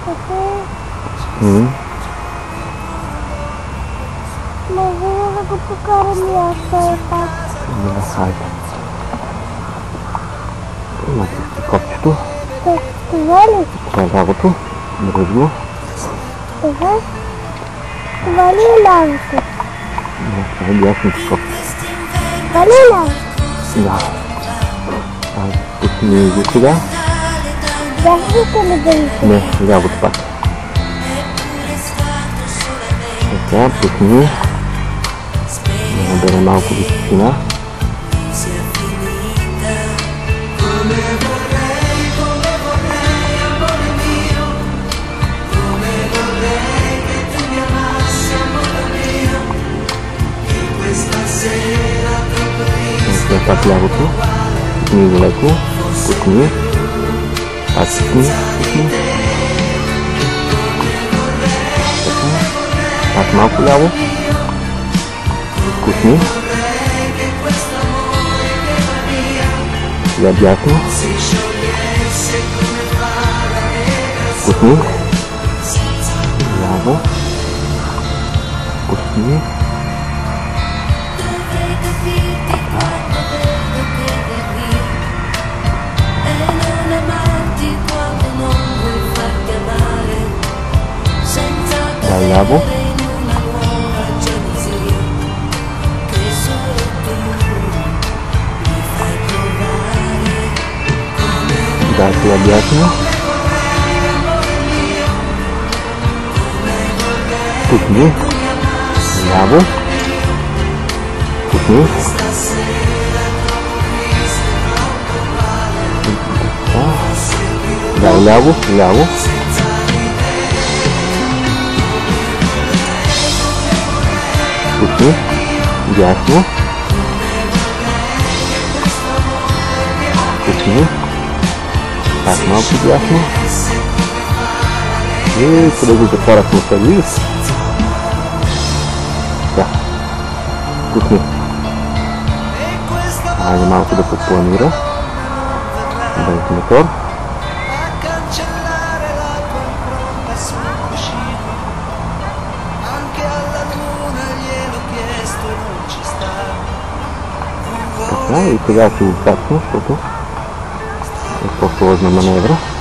Може да го покарам и аз все пак. Да, хайде. Имате копчето. Това ли? Това е лявото. Дръж го. Това? Това ли е лявото? Да, това е дясното копче. Това ли е лявото? Да. Айде, пусни го сега. Дясното ли дължите? Не, лявото пак. Така, пусни. Да набере малко височина. След пак лявото. Пусни го леко. Пусни. Пак пусни. Пак малко ляво. Пусни. Сега дясно. Пусни. Ляво. Пусни. Дай ляво. Дай сега дясно. Пусни. Ляво. Пусни. Дай ляво, ляво. Пусни. Дясно. Пусни. Пак малко дясно. И къде го затваряхме сега, видиш? Да. Пусни. Айде малко да подпланира. Без мотор. Така, и сега ще го качна, защото е по-сложна маневра.